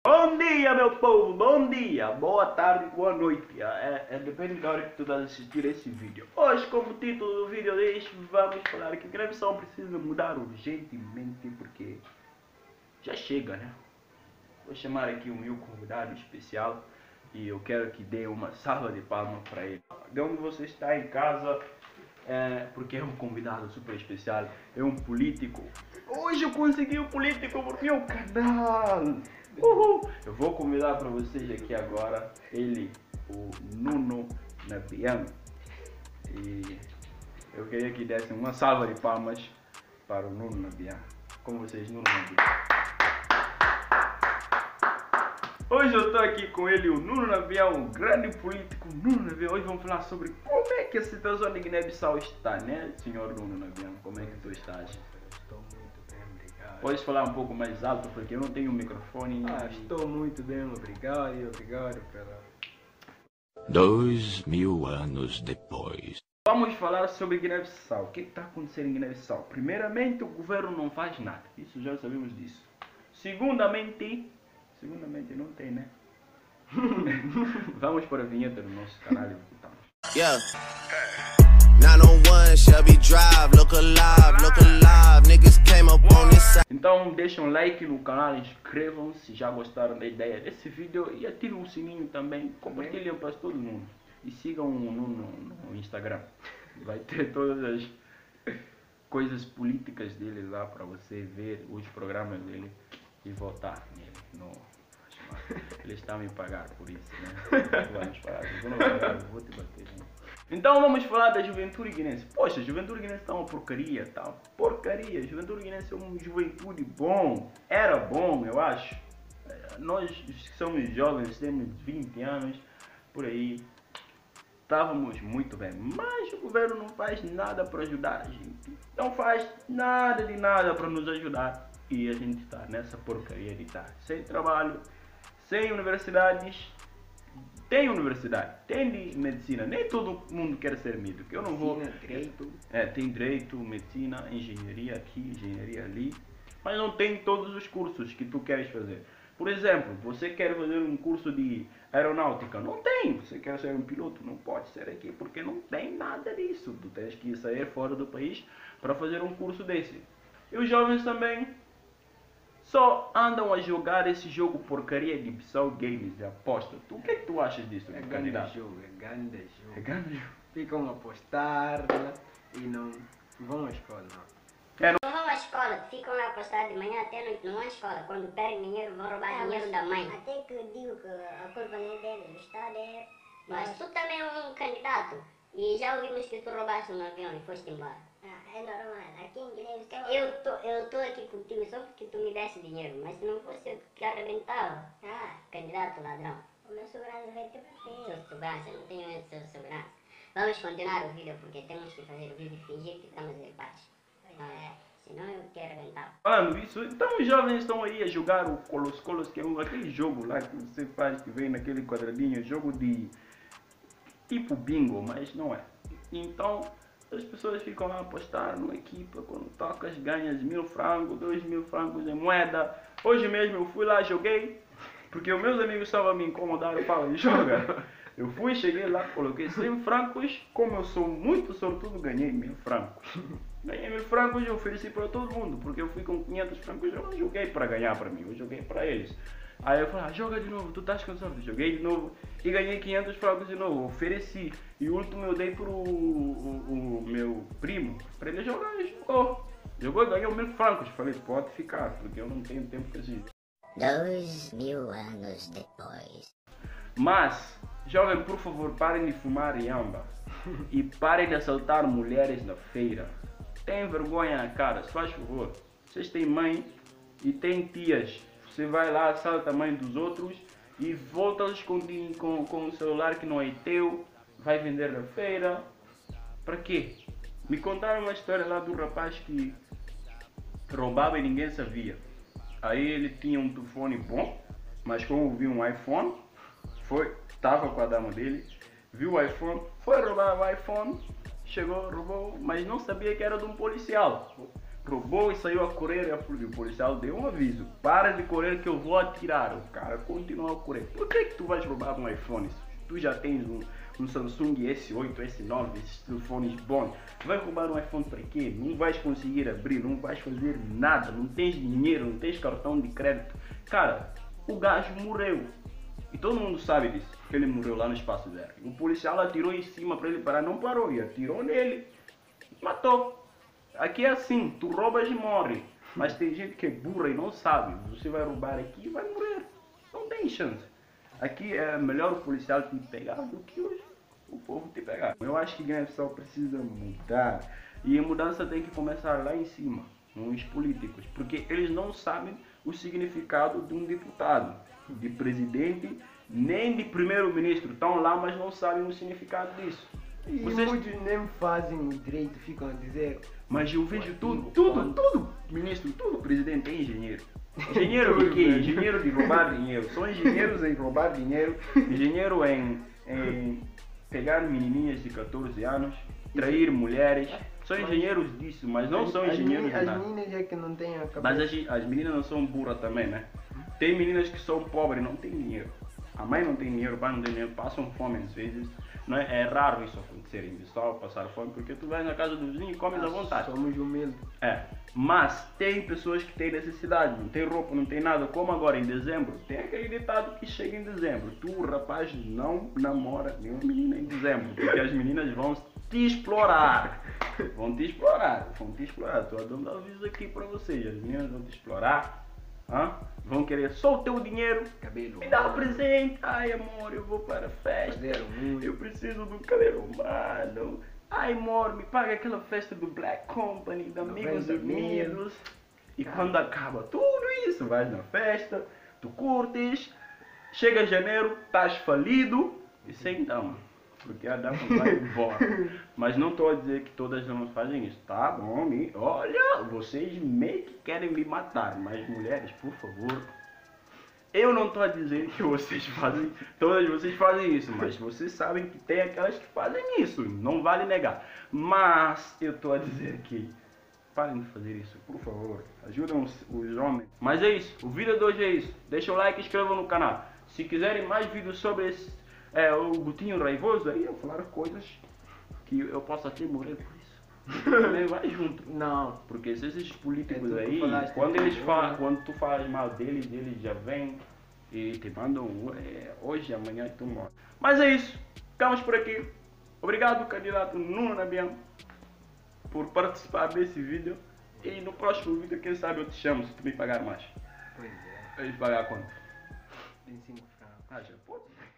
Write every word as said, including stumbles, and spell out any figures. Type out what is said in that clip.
Bom dia, meu povo, bom dia, boa tarde, boa noite, é, é, depende da hora que tu estás a assistir esse vídeo. Hoje, como título do vídeo diz, vamos falar que a Guiné-Bissau precisa mudar urgentemente porque já chega, né? Vou chamar aqui o meu convidado especial e eu quero que dê uma salva de palmas para ele. De onde você está em casa, é, porque é um convidado super especial, é um político. Hoje eu consegui um político pro meu canal. Uhul. Eu vou convidar para vocês aqui agora ele, o Nuno Nabian. E eu queria que dessem uma salva de palmas para o Nuno Nabian. Com vocês, Nuno Nabian. Hoje eu estou aqui com ele, o Nuno Nabian, um grande político. Nuno Nabian, hoje vamos falar sobre como é que a situação de Guiné-Bissau está, né, senhor Nuno Nabian? Como é que tu estás? Estou muito bem, obrigado. Podes falar um pouco mais alto porque eu não tenho um microfone. Ah, estou muito bem, obrigado e obrigado pela... Dois mil anos depois. Vamos falar sobre Guiné-Bissau. O que está acontecendo em Guiné-Bissau? Primeiramente, o governo não faz nada. Isso já sabemos disso. Segundamente, segundamente não tem, né? Vamos para a vinheta do nosso canal e voltamos. Yeah. nine oh one Shelby Drive, look alive, look alive. Niggas came up on this side. Então deixem um like no canal, inscrevam-se se já gostaram da ideia desse vídeo e ativem o sininho também, compartilhem para todo mundo e sigam no, no, no Instagram. Vai ter todas as coisas políticas dele lá para você ver os programas dele e votar nele. No, ele está a me pagar por isso, né? Vamos parar, eu não vou pagar, eu vou te bater, né? Então vamos falar da juventude guinense. Poxa, a juventude guinense está uma porcaria, tá? Porcaria, a juventude guinense é uma juventude bom. Era bom, eu acho. Nós que somos jovens, temos vinte anos, por aí, estávamos muito bem. Mas o governo não faz nada para ajudar a gente. Não faz nada de nada para nos ajudar. E a gente está nessa porcaria de estar sem trabalho, sem universidades. Tem universidade, tem de medicina, nem todo mundo quer ser médico. Eu não vou. Direito. É, tem direito, medicina, engenharia aqui, engenharia ali, mas não tem todos os cursos que tu queres fazer. Por exemplo, você quer fazer um curso de aeronáutica, não tem. Você quer ser um piloto, não pode ser aqui porque não tem nada disso. Tu tens que sair fora do país para fazer um curso desse. E os jovens também só andam a jogar esse jogo porcaria de Bissau Games de aposta. Tu, o que é que tu achas disso, É meu grande candidato? jogo, é grande jogo. É grande jogo. Ficam a apostar e não vão à escola, não. É, não... Não vão à escola, ficam lá apostados de manhã até noite, não vão à escola. Quando perdem dinheiro, vão roubar Ah, dinheiro mas da mãe. Até que eu digo que a culpa não é dele, o Estado é... Mas tu também é um candidato. E já ouvimos que tu roubaste um avião e foste embora. Ah, é normal, aqui em Guiné-Bissau... Eu tô, eu tô aqui contigo só porque tu me deste dinheiro, mas se não fosse eu que arrebentava. Ah, Candidato ladrão. o meu segurança vai ter Seu papel. segurança, não tenho medo do seu segurança. Vamos continuar o vídeo porque temos que fazer o vídeo e fingir que estamos em paz. Ah, senão eu te arrebentava. Falando isso, então os jovens estão aí a jogar o Colos Colos, que é um, aquele jogo lá que você faz, que vem naquele quadradinho, jogo de tipo bingo, mas não é. Então as pessoas ficam lá a apostar numa equipa, quando tocas ganhas mil frangos, dois mil frangos em moeda. Hoje mesmo eu fui lá, joguei, porque os meus amigos estavam a me incomodar, eu falo, joga. Eu fui, cheguei lá, coloquei cem francos, como eu sou muito sortudo, ganhei mil francos. Ganhei mil francos e eu ofereci para todo mundo, porque eu fui com quinhentos francos, eu não joguei para ganhar para mim, eu joguei para eles. Aí eu falei, ah, joga de novo, tu estás com sorte. Joguei de novo e ganhei quinhentos francos de novo, ofereci. E o último eu dei pro o, o, o meu primo, para ele jogar, ele jogou. Jogou e ganhou mil francos. Falei, pode ficar, porque eu não tenho tempo para isso. Dois mil anos depois. Mas, jovem, por favor, parem de fumar iamba e parem de assaltar mulheres na feira. Tem vergonha na cara, se faz favor. Vocês têm mãe e têm tias. Você vai lá, assalta a mãe dos outros e volta com, com, com um celular que não é teu, vai vender na feira. Para quê? Me contaram uma história lá do rapaz que roubava e ninguém sabia. Aí ele tinha um telefone bom, mas como viu um iPhone, foi, estava com a dama dele, viu o iPhone, foi roubar o iPhone, chegou, roubou, mas não sabia que era de um policial. roubou e saiu a correr, e o policial deu um aviso: para de correr que eu vou atirar. O cara continuou a correr. Por que que tu vais roubar um iPhone? Tu já tens um, um Samsung S oito, S nove, esses telefones bons. Tu vai roubar um iPhone para quê? Não vais conseguir abrir, não vais fazer nada, não tens dinheiro, não tens cartão de crédito. Cara, o gajo morreu. E todo mundo sabe disso, porque ele morreu lá no espaço zero. O policial atirou em cima para ele parar, não parou, e atirou nele, matou. Aqui é assim, tu roubas e morre. Mas tem gente que é burra e não sabe. Você vai roubar aqui e vai morrer. Não tem chance. Aqui é melhor o policial te pegar do que hoje o povo te pegar. Eu acho que Guiné-Bissau precisa mudar. E a mudança tem que começar lá em cima, nos políticos. Porque eles não sabem o significado de um deputado, de presidente, nem de primeiro-ministro. Estão lá, mas não sabem o significado disso. E Vocês... muitos nem fazem o direito, ficam a dizer. Mas eu vejo tudo, tudo, tudo, ministro, tudo presidente é engenheiro. Engenheiro de quê? Engenheiro de roubar dinheiro. São engenheiros em roubar dinheiro, engenheiro em, em pegar menininhas de catorze anos, trair mulheres. São engenheiros disso, mas não são engenheiros de As nada. meninas é que não têm a cabeça. Mas as, as meninas não são burras também, né? Tem meninas que são pobres, não têm dinheiro. A mãe não tem dinheiro, o pai não tem dinheiro, passam fome às vezes. Não é, é raro isso acontecer em Bissau, passar fome, porque tu vais na casa do vizinho e comes à vontade. Somos humildes. É, mas tem pessoas que têm necessidade, não tem roupa, não tem nada, como agora em dezembro. Tem aquele ditado que chega em dezembro: tu, rapaz, não namora nenhuma menina em dezembro, porque as meninas vão te explorar. Vão te explorar, vão te explorar. Estou dando aviso aqui para vocês: as meninas vão te explorar. Hã? Vão querer só o teu dinheiro. Cabelo. Me dá um presente. Ai, amor, eu vou para a festa. Fazer um- Eu preciso do cabelo humano. Ai, amor, me paga aquela festa do Black Company, de amigos noventa mil. unidos. E quando acaba tudo isso, vais na festa, tu curtes, chega janeiro, estás falido e sem dama. Porque a dama vai embora. Mas não estou a dizer que todas as damas fazem isso. Tá bom, me... olha, vocês meio que querem me matar. Mas mulheres, por favor. Eu não estou a dizer que vocês fazem, todas vocês fazem isso. Mas vocês sabem que tem aquelas que fazem isso. Não vale negar. Mas eu estou a dizer que parem de fazer isso, por favor. Ajudem os, os homens. Mas é isso. O vídeo de hoje é isso. Deixa o like e inscreva no canal. Se quiserem mais vídeos sobre esse... É, o Gutinho Raivoso, aí eu falar coisas que eu posso até morrer por isso. Também vai junto. Não. Porque se esses políticos É tu que aí, falaste quando aqui, eles né? falam, quando tu falas mal deles, eles já vêm e te mandam é, hoje, amanhã tu morre. Mas é isso. Ficamos por aqui. Obrigado, candidato Nuno Nabian, por participar desse vídeo. E no próximo vídeo, quem sabe eu te chamo se tu me pagar mais. Pois é. Vai me pagar quanto? Tem cinco francos. Ah, já pode.